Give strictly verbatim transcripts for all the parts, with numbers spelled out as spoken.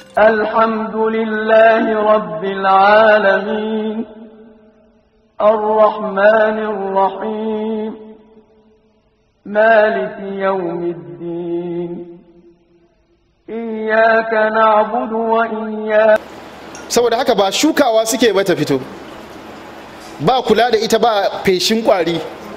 الحمد لله رب العالمين الرحمن الرحيم مالك يوم الدين إياك نعبد وإياك. saboda haka ba shukawa suke ba ta fito, ba kula da ita, ba feshin kwari.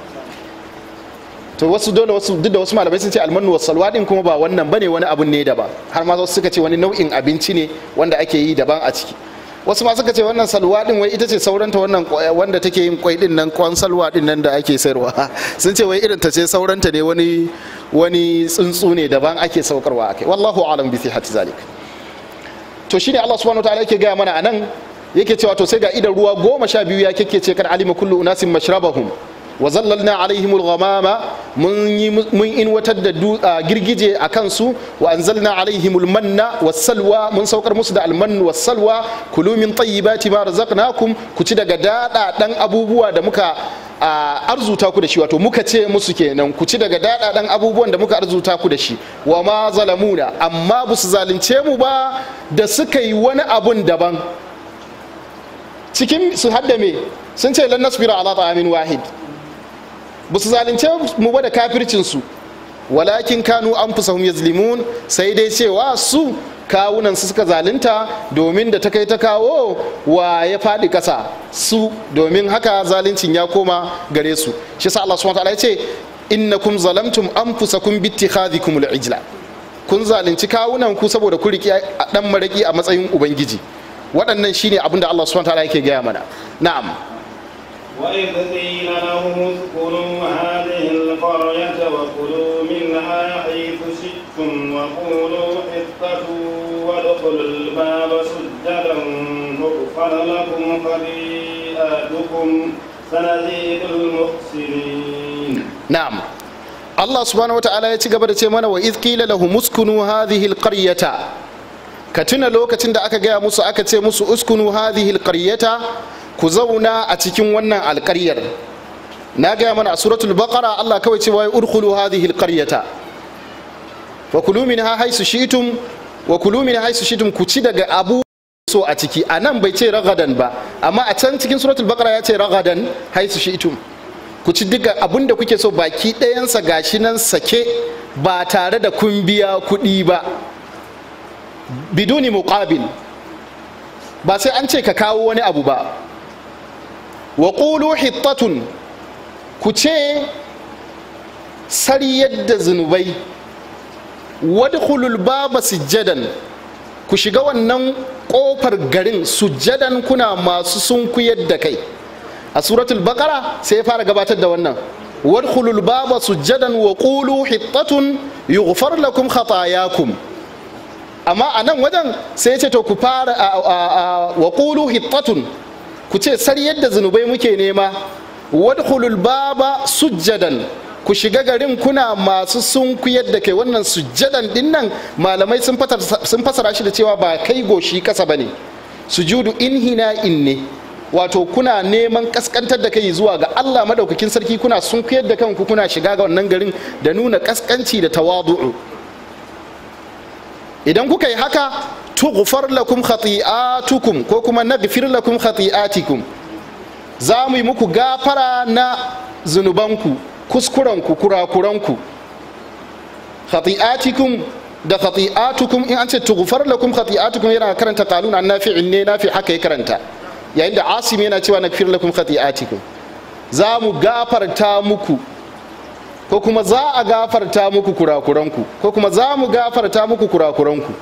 To wasu dole wasu duk da wasu malamai sun ce almanu was salwa din kuma ba wannan bane, wani abun ne daban. Har ma wasu suka ce wani nau'in abinci ne wanda ake yi daban a ciki. Wasu ma suka ce wannan salwa din wai ita ce sauranta wannan wanda take yin kwai din nan, kwan salwa din nan da ake sayarwa. Sun ce wai irin ta ce sauranta ne, wani wani tsuntsu ne daban ake saukarwa akai. Wallahu a'lam bi sihhati zalik. To shine Allah subhanahu wataala yake gaya mana anan, yake cewa to sai ga idan ruwa goma sha biyu ya kekkece kan alima kullu unasin mashrabahum wa zallalna alaihimul ghamama, mun yi mun inwatar da girgije a kansu, wa anzalna alaihimul manna was salwa, mun saukar musu da almannu was salwa, kulu min tayyibati ma razaqnakum, ku ci daga dada dan abubuwa da muka arzuta ku da shi. Wato muka ce musu kenan ku ci daga dada dan abubuwan da muka arzuta ku da shi. Wa ma zalamuna, amma bu su zalunce mu ba da suka yi wani abun daban cikin su hadda me, sun ce lan nasbira ala ta'amin wahid, ba su zalunce mu ba da kafircinsu, walakin kanu anfusahum yazlimun, sai dai cewa su kawunan su suka zalunta, domin da ta kai ta kawo wa ya faɗi ƙasa su, domin haka zaluncin ya koma gare su. Shi sa Allah subhanahu wa ta'ala ya ce innakum zalamtum anfusakum bi ittikhadhikum al-ijla, kun zalunci kawunan ku saboda ku riki dan maraki a matsayin ubangiji. Waɗannan shine abin da Allah subhanahu wa ta'ala yake gaya mana. Na'am. وإذ قيل لهم اسكنوا هذه القرية وكلوا منها حيث شئتم وقولوا حطة وادخلوا الباب سجدا تغفر لكم خطيئاتكم سنزيد المحسنين. نعم. الله سبحانه وتعالى يتقبل تيمانا وإذ قيل لهم اسكنوا هذه القرية، كتنا لوكتن دا أكا جاء موسى أكا تي موسى اسكنوا هذه القرية، ku zauna a cikin wannan alƙaryar. Na gaya mana a suratul baqara Allah kawai cewa urkhulu hadhihi alqaryata wa kulu minha haythu shi'tum wa kulu minha haythu shi'tum, ku ci daga abu so a ciki. Anan bai ce ragadan ba, amma a can cikin suratul baqara ya ce ragadan haythu shi'tum, ku ci daga abun da kuke so baki ɗayansa gashi nan sake, ba tare da kun biya kuɗi ba, biduni muqabil, ba sai an ce ka kawo wani abu ba. wa qulu hittatun, ku ce sariyar da zunubai, wadkhulul baba sujjadan, ku shiga wannan kofar garin sujjadan kuna masu sunkuyar da kai. A suratul baqara sai ya fara gabatar da wannan, wadkhulul baba sujjadan wa qulu hittatun yughfar lakum khatayakum. Amma a nan wajen sai ya ce to ku fara wa qulu hittatun, ku ce sariyar da zunubai muke nema, wadkhulul baba sujjadan, ku shiga garin kuna masu sunkuyar da kai. Wannan sujjadan din nan malamai sun fasara shi da cewa ba kai goshi kasa bane, sujudu inhina inne, wato kuna neman kaskantar da kai zuwa ga Allah madaukakin sarki, kuna sunkuyar da kanku kuna shiga ga wannan garin da nuna kaskanci da tawadu'u. Idan kuka yi haka tughfar lakum khati'atukum, ko kuma naghfir lakum khati'atikum, za mu yi muku gafara na zunubanku, kuskurenku, kurakuranku. Khati'atikum da khati'atukum, in an ce tughfar lakum khati'atukum yana karanta qalun an nafi'in ne, nafi haka ya karanta, yayin da asim yana cewa naghfir lakum khati'atikum, za mu gafarta muku, ko kuma za a gafarta muku kurakuranku, ko kuma za mu gafarta muku kurakuranku.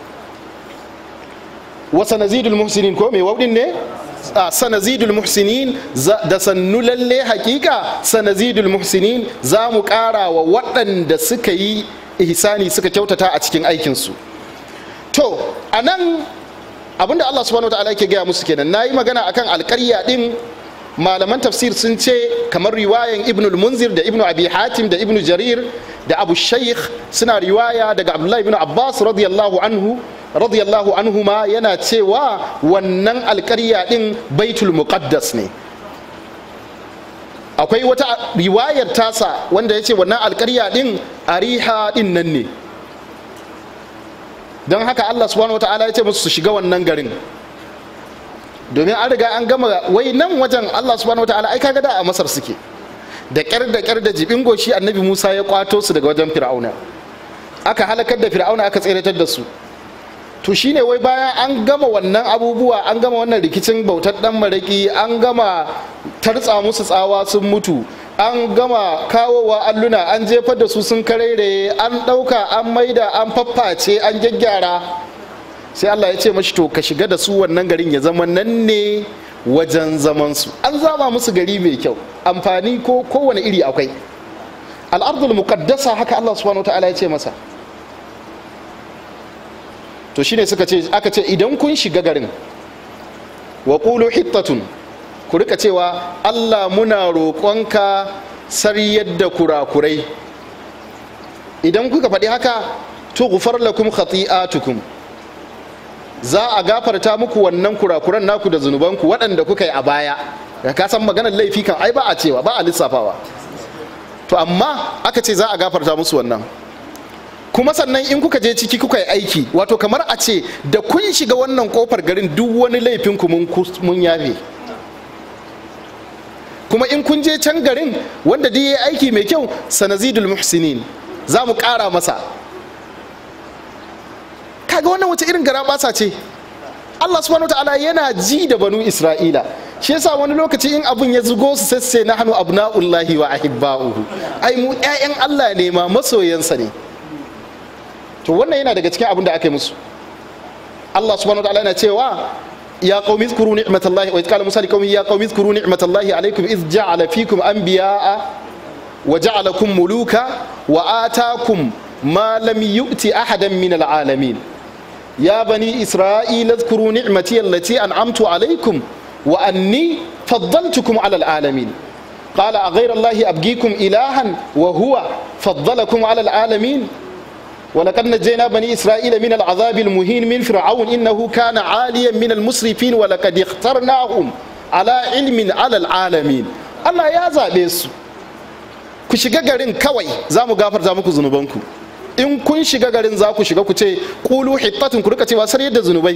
wa sanazidul muhsinin, ko mai waudin ne a sanazidul muhsinin, da sannu lalle hakika sanazidul muhsinin, za mu kara wa waɗanda suka yi ihsani suka kyautata a cikin aikinsu. To a nan abinda Allah subhanahu wa ta'ala yake gaya musu kenan. Na yi magana akan alƙarya ɗin, malaman tafsir sun ce kamar riwayan ibnul munzir da ibnu abi hatim da ibnu jarir da abu shaykh suna riwaya daga abdullahi ibn abbas radiyallahu anhu radiyallahu anhuma, yana cewa wannan alƙarya din baitul muqaddas ne. Akwai wata riwayar tasa wanda ya ce wannan alƙarya din ariha din nan ne, don haka Allah subhanahu wataala ya ce musu su shiga wannan garin, domin an riga an gama wai nan wajen. Allah subhanahu wataala ai kaga da a Masar suke, da ƙyar da ƙyar da jibin goshi annabi Musa ya kwato su daga wajen Fir'auna, aka halakar da Fir'auna, aka tseratar da su. To shine wai bayan an gama wannan abubuwa, an gama wannan rikicin bautar dan maraki, an gama tartsa musu tsawa sun mutu, an gama kawowa alluna an jefar da su sun karere, an ɗauka an maida an fafface an gyaggyara, sai Allah ya ce mashi to ka shiga da su wannan garin ya zama nan ne wajen zaman su. An zama musu gari mai kyau, amfani ko kowane iri akwai. Al-ardul muqaddasa, haka Allah subhanahu wataala ya ce masa. To shine suka ce, aka ce idan kun shiga garin, wa qulu hittatun, ku rika cewa Allah muna roƙonka sariyar da kurakurai. Idan kuka faɗi haka, tughfar lakum khati'atukum, za a gafarta muku wannan kurakuran naku da zunubanku waɗanda kuka yi a baya. Ka san maganar laifi kan ai ba a cewa, ba a lissafawa. To amma aka ce za a gafarta musu wannan. Kuma sannan in kuka je ciki kuka yi aiki, wato kamar a ce da kun shiga wannan kofar garin duk wani laifinku mun yafe. Kuma in kun je can garin wanda duk yayi aiki mai kyau, sanazidul muhsinin, za mu ƙara masa. Kaga wannan wace irin gara basa ce. Allah subhanahu wataala yana ji da banu Isra'ila, shi yasa wani lokaci in abun ya zugo su sai sai nahnu abna'ullahi wa ahibba'uhu, ai mu ƴaƴan Allah ne ma, masoyansa ne. To wannan yana daga cikin abin da aka yi musu. Allah subhanahu wataala yana cewa ya qaumi zkuru ni'matallahi wa qala Musa liqaumihi ya qaumi zkuru ni'matallahi alaykum iz ja'ala fikum anbiya'a wa ja'alakum muluka wa atakum ma lam yu'ti ahadan min al'alamin. Ya bani Isra'ila zkuru ni'mati allati an'amtu alaykum wa anni faddaltukum 'ala al'alamin. Qala aghayra Allahi abghikum ilahan wa huwa faddalakum 'ala al'alamin. ولقد نجينا بني إسرائيل من العذاب المهين من فرعون إنه كان عاليا من المسرفين ولقد اخترناهم على علم على العالمين. الله يا zabe su, ku shiga garin kawai za mu gafarta muku zunubanku. In kun shiga garin za ku shiga ku ce qulu hittatun, ku rika cewa sar yadda zunubai.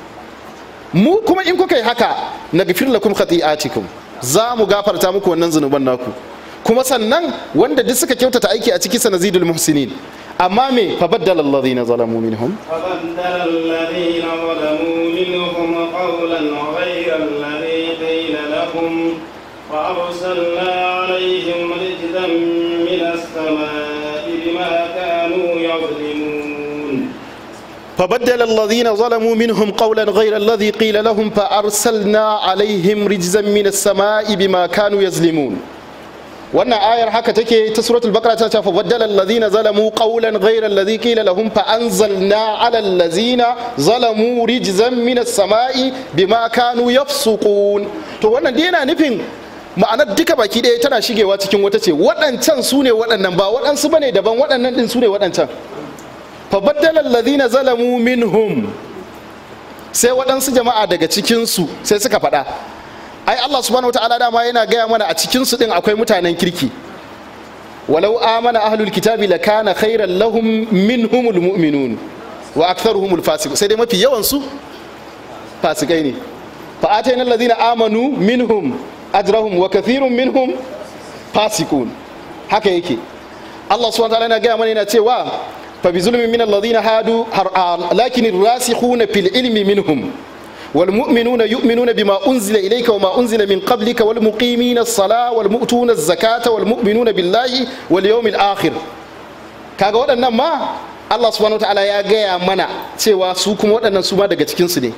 Mu kuma in kuka yi haka, naghfir lakum khati'atikum, za mu gafarta muku wannan zunuban naku. Kuma sannan wanda duk suka kyautata aiki a ciki sanazidul muhsinin. amma me fabaddala alladhina zalamu minhum فبدل الذين ظلموا منهم قولا غير الذي قيل لهم فأرسلنا عليهم رجزا من السماء بما كانوا يظلمون فبدل الذين ظلموا منهم قولا غير الذي قيل لهم فأرسلنا عليهم رجزا من السماء بما كانوا يظلمون. wannan ayar haka take ta suratul baqara ta ce fa baddala allazina zalamu qawlan ghayra allazi qila lahum fa anzalna ala allazina zalamu rijzan minas sama'i bima kanu yafsuqun. To wannan dai yana nufin ma'anar duka baki ɗaya tana shigewa cikin wata ce waɗancan su ne waɗannan ba waɗansu bane daban, waɗannan din su ne waɗancan. Fa baddala allazina zalamu minhum, sai waɗansu jama'a daga cikin su sai suka faɗa. Ai Allah subhanahu wataala dama yana gaya mana a cikin su din akwai mutanen kirki. Walau amana ahlul kitabi lakana khairan lahum minhumul mu'minun wa aktharuhumul fasiqun. Sai dai mafi yawan su fasikai ne. Fa atayna allazina amanu minhum ajrahum wa kathirun minhum fasiqun. Haka yake. Allah subhanahu wataala yana gaya mana yana cewa fa bi zulmin min allazina hadu lakin ar-rasikhuna fil ilmi minhum والمؤمنون يؤمنون بما أنزل إليك وما أنزل من قبلك والمقيمين الصلاة والمؤتون الزكاة والمؤمنون بالله واليوم الآخر. kaga waɗannan ma Allah subhanahu wataala ya gaya mana cewa su kuma waɗannan su ma daga cikin su ne.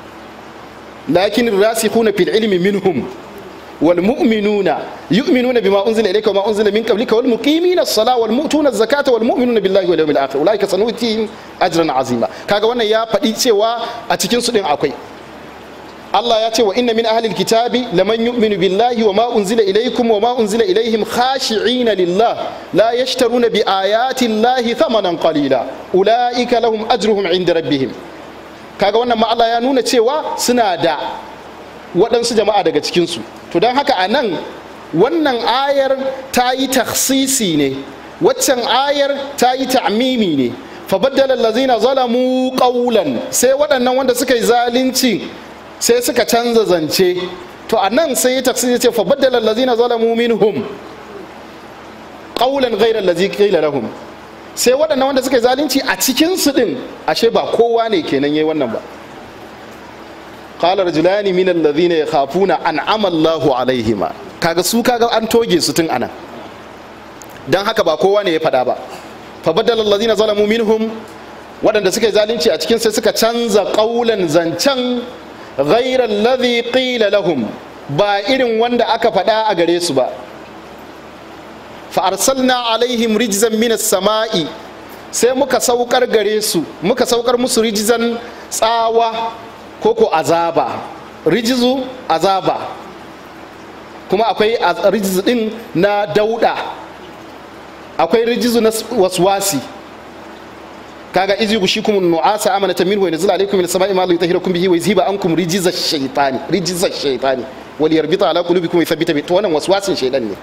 lakin rasikhuna fil ilmi minhum wal mu'minuna yu'minuna bima unzila ilayka wa ma unzila min qablika wal muqimina as-salata wal mu'tuna az-zakata wal mu'minuna billahi wal yawmil akhir ulaika sanutihim ajran azima. Kaga wannan ya faɗi cewa a cikin su din akwai. Allah ya ce wa inna min ahlil kitabi laman yu'minu billahi wa ma unzila ilaykum wa ma unzila ilayhim khashi'ina lillah la yashtaruna bi ayati llahi thamanan qalila ulaika lahum ajruhum 'inda rabbihim. Kaga wannan ma Allah ya nuna cewa suna da waɗansu jama'a daga cikin su. To dan haka anan wannan ayar ta yi takhsisi ne, waccan ayar ta yi ta'mimi ne. fabaddala allazina zalamu qawlan sai waɗannan wanda suka yi zalunci sai suka canza zance. To anan sai ya tafsiri ya ce fabaddala allazina zalamu minhum qawlan ghayra allazi qila lahum, sai waɗannan wanda suka yi zalunci a cikin su din ashe ba kowa ne kenan yayi wannan ba. qala rajulani min allazina yakhafuna an'ama Allahu alaihima, kaga su kaga an toge su tun anan, dan haka ba kowa ne ya faɗa ba. fa badala allazina zalamu minhum, waɗanda suka yi zalunci a cikin sai suka canza qaulan zancen ghayra allazi qila lahum, ba irin wanda aka faɗa a gare su ba. fa arsalna alaihim rijzan minas sama'i, sai muka saukar gare su muka saukar musu rijzan tsawa ko ko azaba. Rijizu azaba, kuma akwai rijizu din na dauda, akwai rijizu na waswasi. kaga izi gushikum nu'asa amanatan minhu wa yanzila alaykum minas sama'i ma la yutahhirukum bihi wa yuzhiba ankum rijizash shaytani rijizash shaytani wal yarbita ala qulubikum wa yuthabbita bi, to wannan waswasin shaytan ne.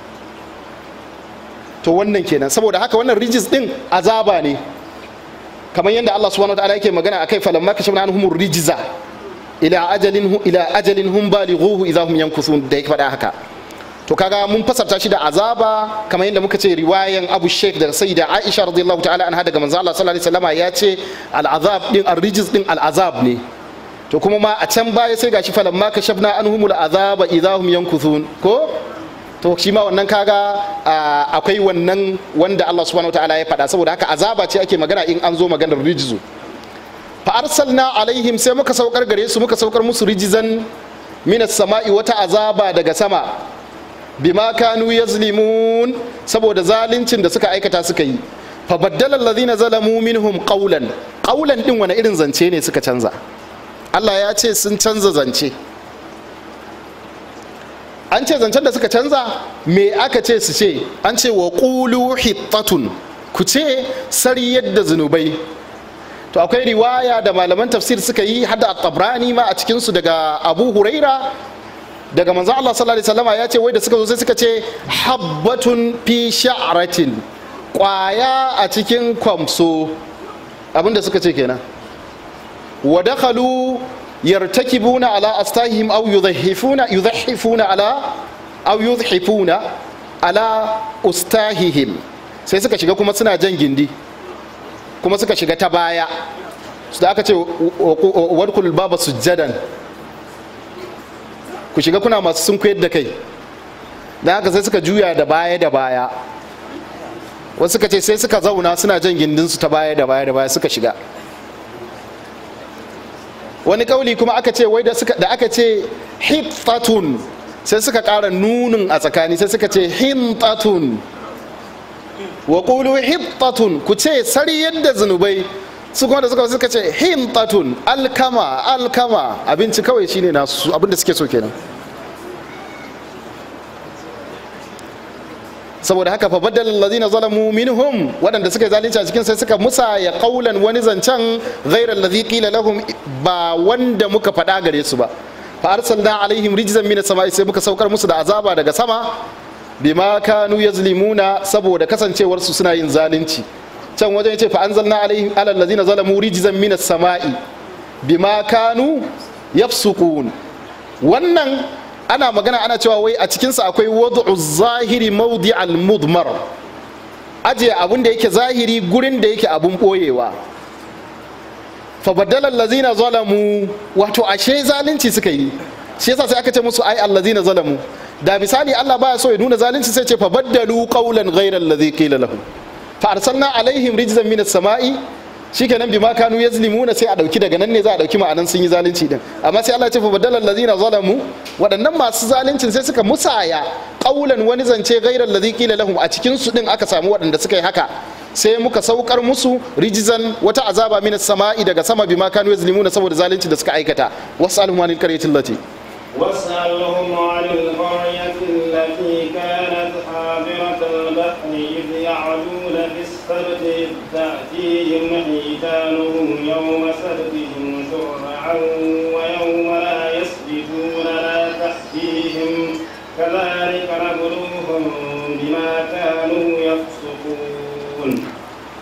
to wannan kenan, saboda haka wannan rijiz din azaba ne, kamar yadda Allah subhanahu wa ta'ala yake magana akai falamma kashafna anhum rijza ila ajalin ila ajalin hum balighuhu idha hum yankuthun, da yake faɗa haka. to kaga mun fasarta shi da azaba, kamar yadda muka ce riwayan Abu Sheikh da Sayyida Aisha radiyallahu ta'ala anha daga manzo Allah sallallahu alaihi wasallam ya ce al-azab din ar-rijz din al-azab ne. to kuma ma a can baya sai gashi falamma kashafna anhumul azaba idha hum yankuthun ko, to shi ma wannan kaga akwai wannan wanda Allah subhanahu wataala ya faɗa, saboda haka azaba ce ake magana in an zo maganar rijizu. fa arsalna alaihim, sai muka saukar gare su muka saukar musu rijizan minas sama'i, wata azaba daga sama, bima kanu yazlimun, saboda zaluncin da suka aikata suka yi. fa baddala allazina zalamu minhum qawlan, qawlan din wani irin zance ne suka canza? Allah ya ce sun canza zance. An ce zancen da suka canza me aka ce su ce? An ce wa qulu hittatun, ku ce sari yadda zunubai. to akwai riwaya da malaman tafsir suka yi, hada at-Tabrani ma a cikin su daga Abu Huraira daga manzo Allah sallallahu alaihi wasallam ya ce wai da suka zo sai suka ce habbatun fi sha'ratin, kwaya a cikin kwamso, abinda suka ce kenan. wa dakhalu yartakibuna ala astahihim aw yudhahifuna yudhahifuna ala aw yudhifuna ala ustahihim, sai suka shiga kuma suna jan gindi, kuma suka shiga ta baya, su da aka ce wadkhulul baba sujjadan, ku shiga kuna masu sun koyar da kai. dan haka sai suka juya da baya da baya, wasu suka ce sai suka zauna suna jan gindinsu ta baya da baya da baya suka shiga. wani kauli kuma aka ce wai da aka ce hittatun sai suka ƙara nunin a tsakani, sai suka ce hintatun. wa qulu hittatun, ku ce sari yadda zunubai, su kuma da suka suka ce hintatun, alkama alkama, abinci kawai shine nasu, abinda suke so kenan. saboda haka fa badal allazina zalamu minhum, wadanda suka zalunci a cikin sai suka musa ya qaulan wani zancen ghayra allazi qila lahum, ba wanda muka faɗa gare su ba. fa arsalna alaihim rijzan minas sama'i, sai muka saukar musu da azaba daga sama, bima kanu yazlimuna, saboda kasancewar su suna yin zalunci. can wajen yace fa anzalna alaihim alal ladina zalamu rijzan minas sama'i bima kanu yafsukun. wannan ana magana ana cewa wai a cikinsa akwai wad'u zahiri mawdi al mudmar, aje abun da yake zahiri gurin da yake abun boyewa. fa badala allazina zalamu, wato ashe zalunci suka yi, shi yasa sai aka ce musu ai allazina zalamu. da misali Allah baya so ya nuna zalunci sai ce fa baddalu qawlan ghayra allazi qila lahum fa arsalna alaihim rijzan minas sama'i, shikenan bima kanu yazlimuna, sai a dauki daga nan ne za a dauki ma'anan sun yi zalunci din. amma sai Allah ya ce fa badala allazina zalamu, waɗannan masu zaluncin sai suka musaya qawlan wani zance ghayra allazi qila lahum, a cikin su din aka samu waɗanda suka yi haka, sai muka saukar musu rijzan wata azaba minas sama'i daga sama, bima kanu yazlimuna, saboda zalunci da suka aikata. wasalhum anil qaryati allati واسألهم عن القرية التي كانت حاضرة البحر إذ يعدون في السبت إذ تأتيهم حيتانهم يوم سبتهم شرعا ويوم لا يسبتون لا تأتيهم كذلك نبلوهم بما كانوا يفسقون.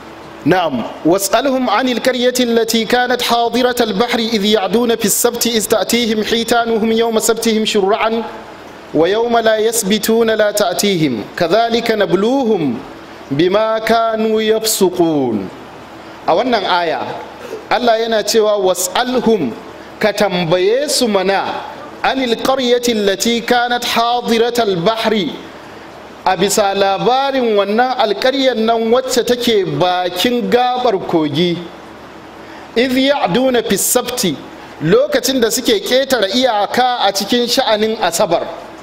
نعم واسألهم عن القرية التي كانت حاضرة البحر إذ يعدون في السبت إذ تأتيهم حيتانهم يوم سبتهم شرعا ويوم لا يسبتون لا تأتيهم كذلك نبلوهم بما كانوا يفسقون أولا آية الله يناتوا واسألهم كتنبيس منا عن القرية التي كانت حاضرة البحر a bisa labarin wannan alƙaryar nan wacce take bakin gabar kogi idh ya'duna fi sabti lokacin da suke ƙetare iyaka a cikin sha'anin asabar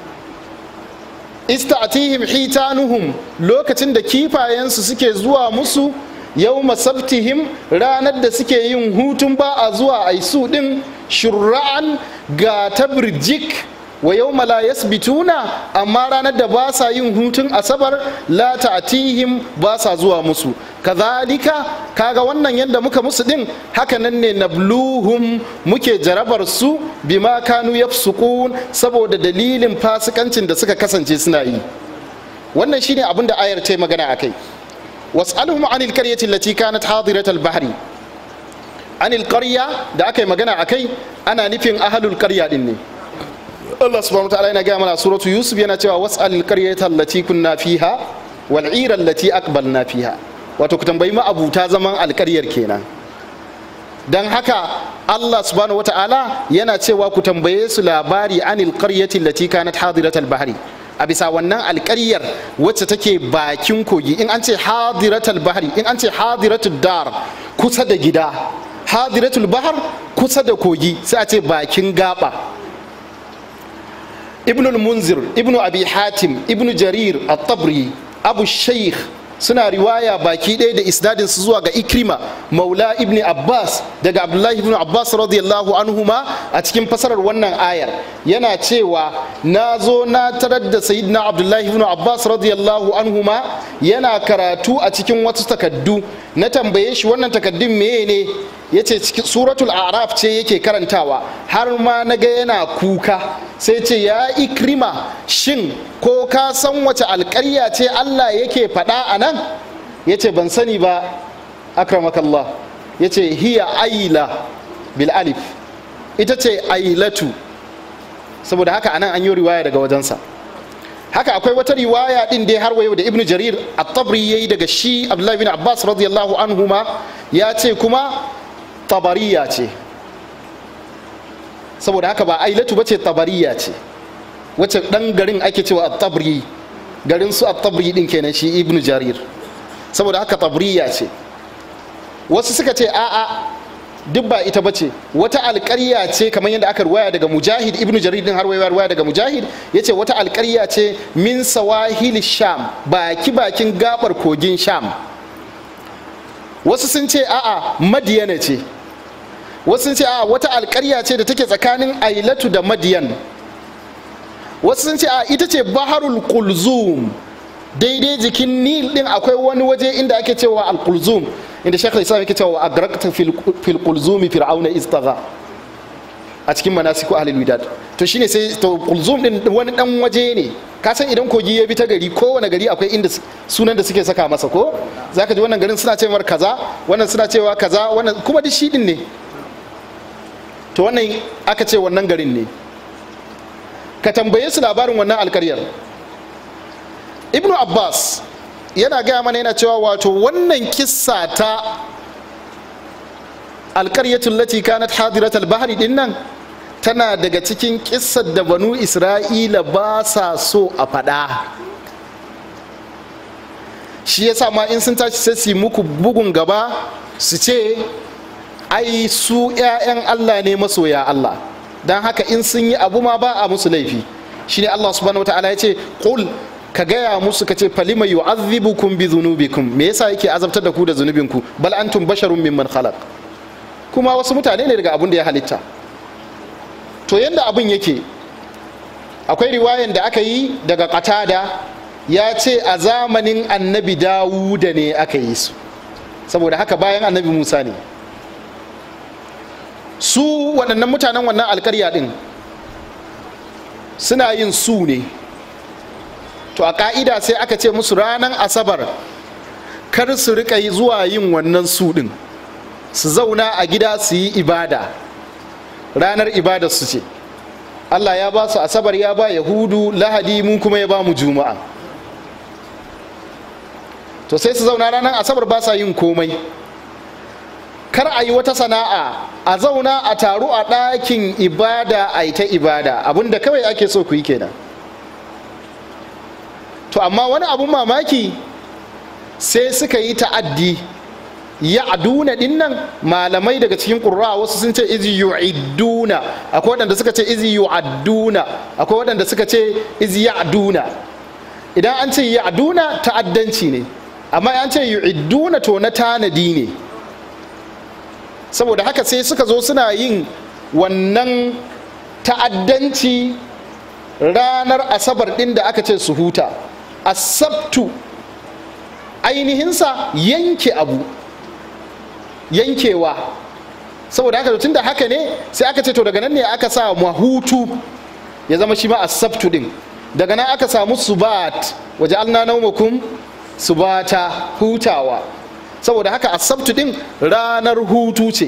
istatihim hitanuhum lokacin da kifayensu suke zuwa musu yawma sabtihim ranar da suke yin hutun ba a zuwa aisu din shur'an ga tabrijik wa yawma la yasbituna amma ranar da ba sa yin hutun asabar la ta'tihim ba sa zuwa musu kazalika kaga wannan yanda muka musu din haka nan ne nabluhum muke jarabar su bima kanu yafsukun saboda dalilin fasikancin da suka kasance suna yi wannan shine abin da ayar ta magana akai was'alhum anil qaryati allati kanat hadirat al-bahri anil qarya da aka yi magana akai ana nufin ahlul qarya din ne Allah subhanahu wa ta'ala yana gaya mana suratu Yusuf yana cewa was'alil qaryata allati kunna fiha wal 'ira allati aqbalna fiha wato ku tambayi ma abuta zaman alƙaryar kenan dan haka Allah subhanahu wa ta'ala yana cewa ku tambaye su labari anil qaryati allati kanat hadirat al bahri a bisa wannan alƙaryar wacce take bakin kogi in an ce hadiratul bahri in an ce hadiratud dar kusa da gida hadiratul bahr kusa da kogi sai a ce bakin gaba ibn al-munzir ibn abi hatim ibn jarir at-tabri abu shaykh suna riwaya baki ɗaya da isnadin su zuwa ga ikrima maula ibn abbas daga abdullahi ibn abbas radiyallahu anhuma a cikin fasarar wannan ayar yana cewa na zo na tarar da sayyidina abdullahi ibn abbas radiyallahu anhuma yana karatu a cikin wasu takaddu na tambaye shi wannan takaddun meye ne yace cikin suratul a'raf ce yake karantawa har ma naga yana kuka sai ce ya ikrima shin ko ka san wace alƙarya ce Allah yake faɗa a nan yace ban sani ba akramakallah yace hiya aila bil alif ita ce ailatu saboda haka anan an yi riwaya daga wajensa haka akwai wata riwaya din dai har wayo da ibnu jarir at-tabri yayi daga shi abdullahi bin abbas radiyallahu anhuma ya ce kuma tabariya ce saboda haka ba ailatu bace tabariya ce wacce dan garin ake cewa at-tabri garin su at-tabri din kenan shi ibnu jarir saboda haka tabriya ce wasu suka ce a'a duk ba ita bace wata alƙarya ce kamar yadda aka ruwaya daga mujahid ibnu jarir din har waya ruwaya daga mujahid yace wata alƙarya ce min sawahil sham baki bakin gabar kogin sham wasu sun ce a'a madiyana ce wasu sun ce a'a wata alƙarya ce da take tsakanin ailatu da madiyan wasu sun ce a ita ce baharul kulzum daidai jikin nil din akwai wani waje inda ake cewa al-kulzum inda shekul islam yake cewa agrakta fil kulzumi fir'auna istagha a cikin manasiku ahlul widad to shine sai to kulzum din wani dan waje ne ka san idan kogi ya bi ta gari kowane gari akwai inda sunan da suke saka masa ko zaka ji wannan garin suna cewa kaza wannan suna cewa kaza wannan kuma duk shi din ne to wannan aka ce wannan garin ne ka tambaye su labarin wannan alkaryar ibnu abbas yana gaya mana yana cewa wato wannan kissa ta alkaryatul lati kanat hadiratul bahri din nan tana daga cikin kissar da banu isra'ila ba sa so a faɗa shi yasa ma in sun tashi sai su muku bugun gaba su ce ai su 'ya'yan Allah ne masoya Allah don haka in sun yi abu ma ba a musu laifi shine Allah subhanahu wataala ya ce qul ka gaya musu ka ce falima yu'adhibukum bi dhunubikum me yasa yake azabtar da ku da zunubinku bal antum basharun mimman khalaq kuma wasu mutane ne daga abin da ya halitta to yanda abin yake akwai riwayan da aka yi daga qatada ya ce a zamanin annabi dawuda ne aka yi su saboda haka bayan annabi musa ne su waɗannan mutanen wannan alkarya ɗin suna yin su ne to a ƙa'ida sai aka ce musu ranar asabar kar su rika zuwa yin wannan su din, su zauna a gida su yi ibada, ranar ibada su ce. Allah ya ba su asabar, ya ba yahudu lahadi, mun kuma ya ba mu juma'a. To sai su zauna ranar asabar ba sa yin komai, kar a yi wata sana'a, a zauna a taru a ɗakin ibada a yi ta ibada, abinda kawai ake so ku yi kenan. To amma wani abun mamaki sai suka yi ta'addi, ya aduna dinnan malamai daga cikin ƙurra wasu sun ce izi yu'idduna, akwai waɗanda suka ce izi yu'adduna, akwai waɗanda suka ce izi ya'duna. Idan an ce ya'duna ta'addanci ne, amma an ce yu'idduna to na tanadi ne. Saboda haka sai suka zo suna yin wannan ta'addanci ranar asabar ɗin da aka ce su huta. Asabtu ainihinsa yanke abu, yankewa. Saboda haka tun da haka ne sai aka ce to daga nan ne aka sa mahutu ya zama shi ma asabtu ɗin. Daga nan aka samu subat, waje alna naumakum subata, hutawa. Saboda haka asabtu din ranar hutu ce.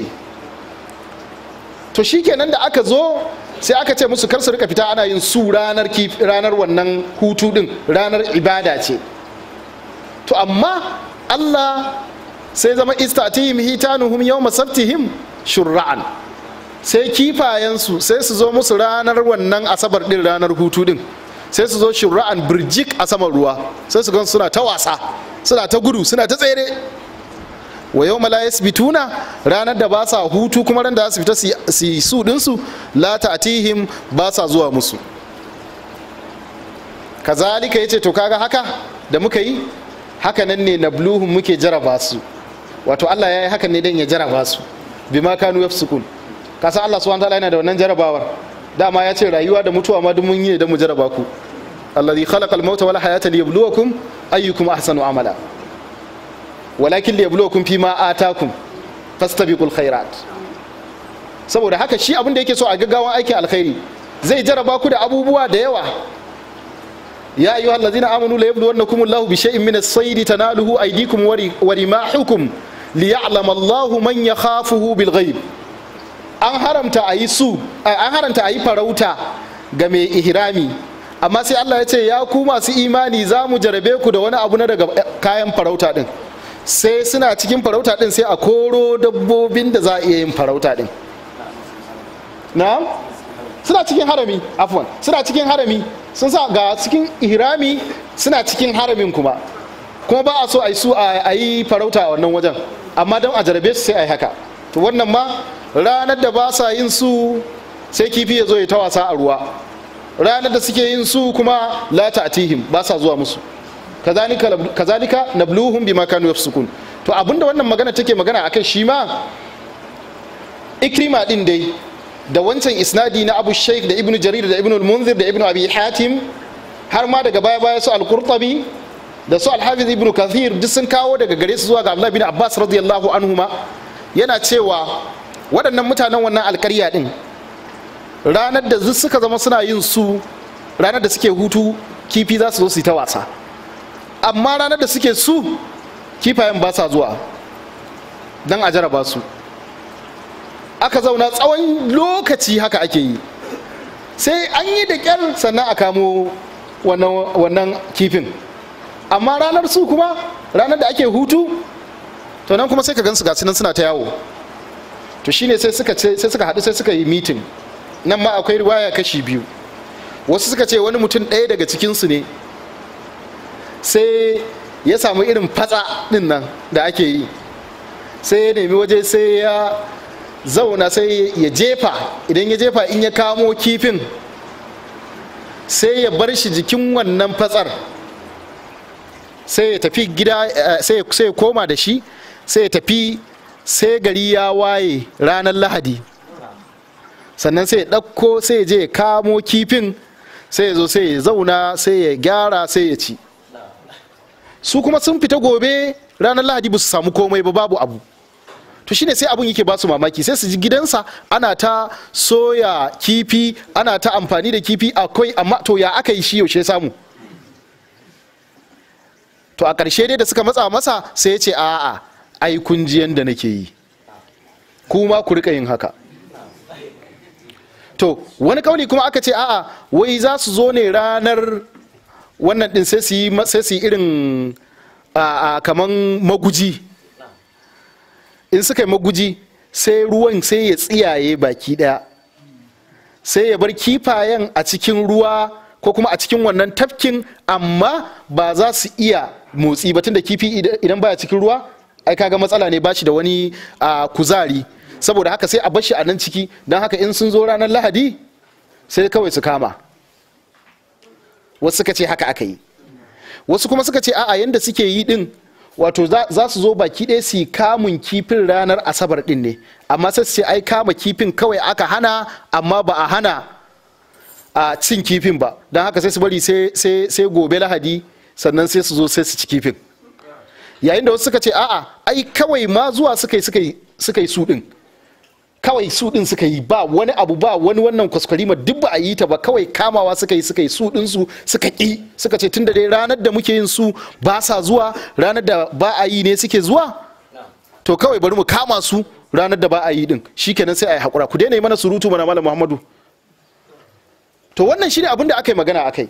To shikenan da aka zo sai aka ce musu kar su rika fita ana yin su ranar ranar wannan hutu din, ranar ibada ce. To amma Allah sai zama istatihim hitanuhum yawma sabtihim shur'an, sai kifayensu sai su zo musu ranar wannan asabar din, ranar hutu din, sai su zo shur'an birjik a saman ruwa, sai su gan suna ta wasa, suna ta gudu, suna ta tsere. Wa yau la yasbituna, ranar da ba sa hutu kuma ran da su fita su yi su dinsu, la ta'tihim, ba sa zuwa musu. Kazalika yace to kaga haka da muka yi, haka nan ne nabluhum, muke jaraba su. Wato Allah ya yi hakan ne dan ya jaraba su, bima kanu yafsukun. Kasa Allah subhanahu wa ta'ala yana da wannan jarabawar. Dama ya ce rayuwa da mutuwa ma duk mun yi da mu jaraba ku. Alladhi khalaqal mauta wal hayata liyabluwakum ayyukum ahsanu amala. Walakin liyabluwakum fima atakum fastabiqul khairat. Saboda haka shi abin da yake so a gaggawan aikin alkhairi, zai jaraba ku da abubuwa da yawa. Ya ayyuhal ladzina amanu la yabluwannakum Allahu bi shay'in min as-sayd tanaluhu aydikum wa rimahukum liya'lama Allahu man yakhafuhu bil ghaib. An haramta ayi su, an haramta ayi farauta ga mai ihrami, amma sai Allah ya ce ya ku masu imani za mu jarabe ku da wani abu na daga kayan farauta din. Sai suna cikin farauta din sai a koro dabbobin da za a iya yin farauta din. Na'am? Suna cikin harami, afwan, suna cikin harami, sun sa ga cikin ihrami, suna cikin haramin kuma. Kuma ba a so a yi su a yi farauta a wannan wajen, amma don a jarabe su sai a yi haka. To wannan ma ranar da ba sa yin su sai kifi ya zo ya ta wasa a ruwa. Ranar da suke yin su kuma la ta'tihim, ba sa zuwa musu. Kazalika kazalika nabluhum bima kanu yafsukun. To abinda wannan magana take magana akan shi ma Ikrima din dai da wancan isnadi na Abu Shaykh da Ibn Jarir da Ibn al-Munzir da Ibn Abi Hatim, har ma daga baya baya su al-Qurtubi da su al-Hafiz Ibn Kathir duk sun kawo daga gare su zuwa ga Abdullah bin Abbas radiyallahu anhuma, yana cewa waɗannan mutanen wannan alƙarya din ranar da suka zama suna yin su, ranar da suke hutu kifi za su zo su yi ta wasa, amma ranar da suke su kifayen ba sa zuwa don a jaraba su. Aka zauna tsawon lokaci haka ake yi, sai an yi da ƙyar sannan a kamo wannan kifin. Amma ranar su kuma, ranar da ake hutu, to nan kuma sai ka gansu gasu nan suna ta yawo. To shine sai suka ce, sai suka haɗu sai suka yi mitin. Nan ma akwai riwaya kashi biyu. Wasu suka ce wani mutum ɗaya daga cikinsu ne sai ya samu irin fatsa ɗin nan da ake yi, sai ya nemi waje sai ya zauna sai ya jefa, idan ya jefa in ya kamo kifin sai ya bar shi jikin wannan fatsar, sai ya tafi gida, sai ya koma da shi, sai ya tafi, sai gari ya waye ranar Lahadi, sannan sai ya ɗauko, sai ya je ya kamo kifin, sai ya zo sai ya zauna, sai ya gyara, sai ya ci. Su kuma sun fita gobe ranar Lahadi ba su samu komai ba, babu abu. To shine sai abun yake ba su mamaki, sai su ji gidansa ana ta soya kifi, ana ta amfani da kifi akwai, amma to ya aka yi shi yaushe samu. to a ƙarshe dai da suka matsa masa sai ya ce a'a ai kun ji yanda nake yi, kuma ku rika yin haka. To wani kauli kuma aka ce a'a wai za su zo ne ranar wannan din sai su yi sai su yi irin a kaman maguji, in suka yi maguji sai ruwan sai ya tsiyaye baki daya, sai ya bar kifayen a cikin ruwa ko kuma a cikin wannan tafkin, amma ba za su iya motsi ba, tunda kifi idan baya cikin ruwa ai kaga matsala ne, ba shi da wani kuzari, saboda haka sai a bar shi a nan ciki, don haka in sun zo ranar lahadi sai kawai su kama. Wasu suka ce haka aka yi, wasu kuma suka ce a'a yanda suke yi din wato za su zo baki ɗaya su kamun kifin ranar asabar din ne, amma sai su ce ai kama kifin kawai aka hana, amma ba a hana a cin kifin ba, don haka sai su bari sai gobe lahadi sannan sai su zo sai su ci kifin. Yayin da wasu suka ce a'a ai kawai ma zuwa suka yi suka yi su din, kawai su din suka yi, ba wani abu, ba wani wannan kwaskwarima duk ba a yi ta ba, kawai kamawa suka yi suka yi su din su suka ki, suka ce tunda dai ranar da muke yin su ba sa zuwa, ranar da ba a yi ne suke zuwa, to kawai bari mu kama su ranar da ba a yi din, shikenan sai a yi hakura, ku daina yi mana surutu mana malam Muhammadu. To wannan shine abin da aka yi magana akai.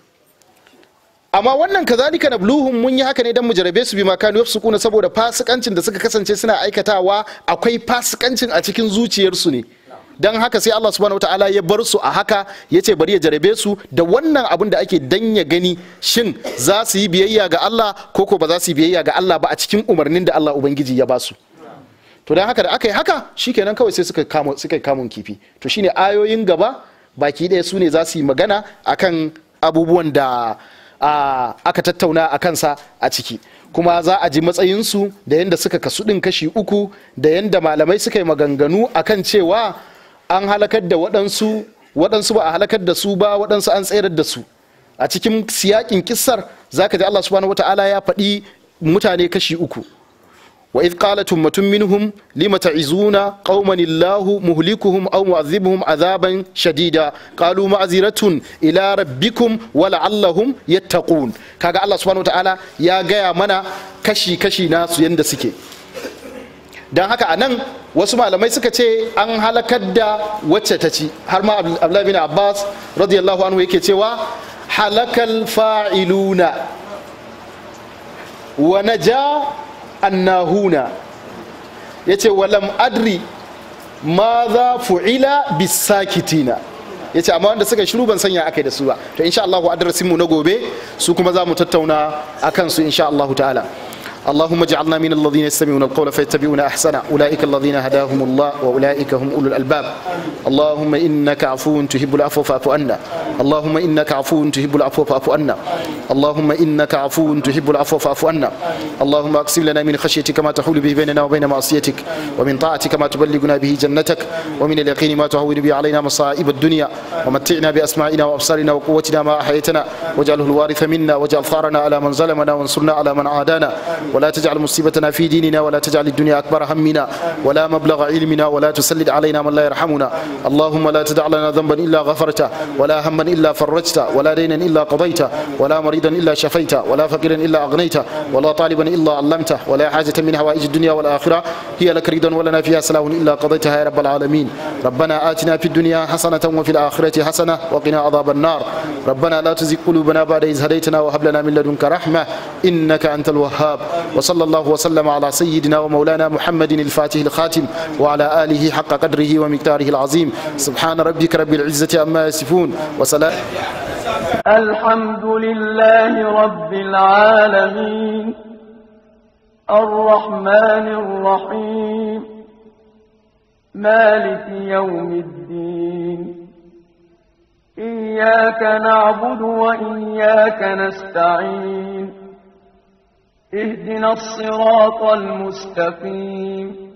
Amma wannan kazalika nabluhum mun yi haka ne dan mu jarabe su bi ma kanu yafsukuna, saboda fasikancin da suka kasance suna aikatawa akwai fasikancin a cikin zuciyarsu ne, dan haka sai Allah subhanahu wataala ya bar su a haka, yace bari ya jarabe su da wannan abin da ake dan ya gani shin za su yi biyayya ga Allah ko ko ba za su yi biyayya ga Allah ba a cikin umarnin da Allah ubangiji ya ba su. To dan haka da aka yi haka shikenan kawai sai suka kamo suka kamun kifi. To shine ayoyin gaba baki ɗaya su ne za su yi magana akan abubuwan da Uh, aka tattauna a kansa a ciki, kuma za a ji matsayinsu da yadda suka kasu ɗin kashi uku, da yadda malamai suka yi maganganu akan cewa an halakar da waɗansu waɗansu ba a halakar da su ba, waɗansu an tsayar da su. A cikin siyakin kissar za ka ji Allah subhanahu wata'ala ya faɗi mutane kashi uku. wa idh qalat ummatun minhum lima ta'izuna qauman illahu muhlikuhum aw mu'adhibuhum adhaban shadida qalu ma'ziratun ila rabbikum wa la'allahum yattaqun. kaga Allah subhanahu wataala ya gaya mana kashi kashi nasu yanda suke. dan haka anan wasu malamai suka ce an halakar da wacce ta ci, har ma Abdullahi bin Abbas radiyallahu anhu yake cewa halakal fa'iluna wa naja annahuna, yace walam adri ma za fu'ila bisakitina, yace amma wanda suka shiru ban sanya akai da su ba. To insha Allah adrasin mu na gobe su kuma za mu tattauna akan su insha Allah ta'ala. اللهم اجعلنا من الذين يستمعون القول فيتبعون احسنه اولئك الذين هداهم الله واولئك هم اولو الالباب. اللهم انك عفو تحب العفو فاعف عنا. اللهم انك عفو تحب العفو فاعف عنا. اللهم انك عفو تحب العفو فاعف عنا. اللهم اقسم لنا من خشيتك ما تحول به بيننا وبين معصيتك، ومن طاعتك ما تبلغنا به جنتك، ومن اليقين ما تهون به علينا مصائب الدنيا، ومتعنا باسماعنا وابصارنا وقوتنا ما احييتنا، واجعله الوارث منا، واجعل ثارنا على من ظلمنا وانصرنا على من عادانا، ولا تجعل مصيبتنا في ديننا، ولا تجعل الدنيا أكبر همنا ولا مبلغ علمنا، ولا تسلط علينا من لا يرحمنا. اللهم لا تدع لنا ذنبا إلا غفرته، ولا هما إلا فرجته، ولا دينا إلا قضيته، ولا مريضا إلا شفيته، ولا فقيرا إلا أغنيته، ولا طالبا إلا علمته، ولا حاجة من حوائج الدنيا والآخرة هي لك رضا ولنا فيها صلاح إلا قضيتها يا رب العالمين. ربنا آتنا في الدنيا حسنة وفي الآخرة حسنة وقنا عذاب النار. ربنا لا تزغ قلوبنا بعد إذ هديتنا وهب لنا من لدنك رحمة إنك أنت الوهاب. وصلى الله وسلم على سيدنا ومولانا محمد الفاتح الخاتم وعلى آله حق قدره ومقداره العظيم. سبحان ربك رب العزة عما يصفون وسلام. الحمد لله رب العالمين الرحمن الرحيم مالك يوم الدين إياك نعبد وإياك نستعين اهدنا الصراط المستقيم